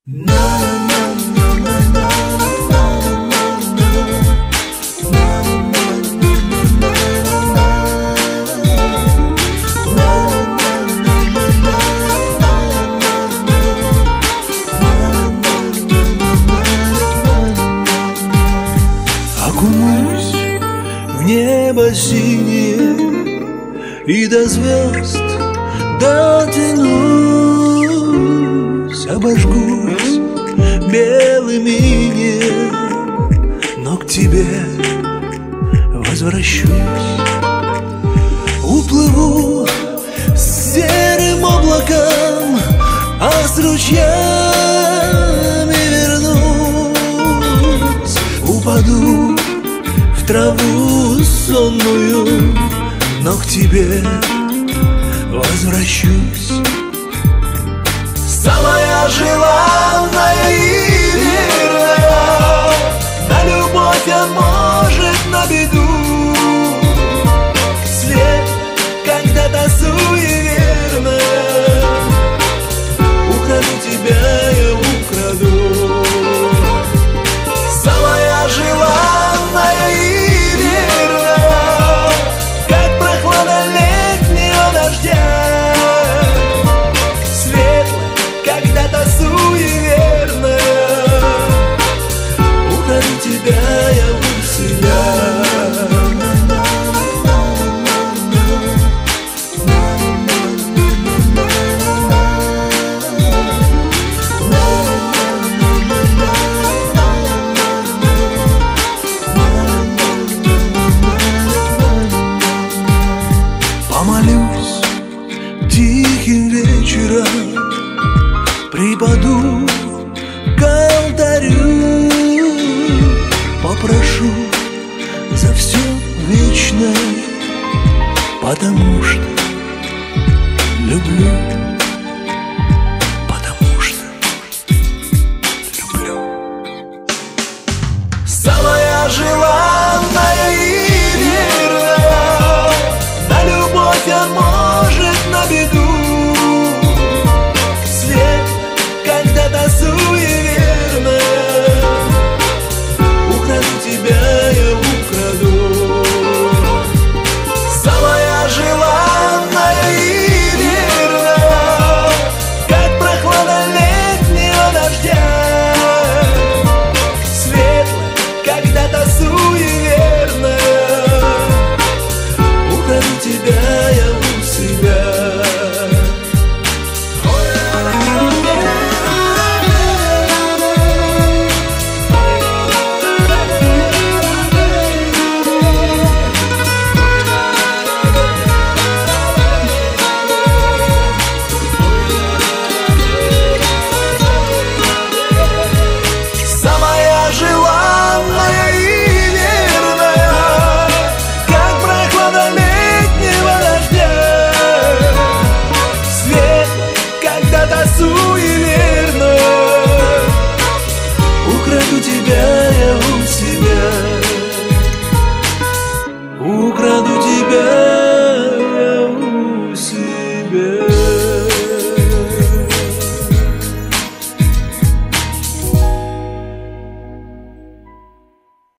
Окунусь в небо синее и до звезд дотянусь, обожгусь белым инеем, но к тебе возвращусь. Уплыву с серым облаком, а с ручьями вернусь. Упаду в траву сонную, но к тебе возвращусь. Самая желанная и верная, на любовь, а может на беду. Свет когда-то суеверная, украду тебя, я украду. Самая желанная и верная, как прохлада летнего дождя. Светлая, когда-то суеверная, украду тебя, я у себя. Помолюсь тихим вечером, припаду к алтарю, попрошу за все вечное, потому что люблю.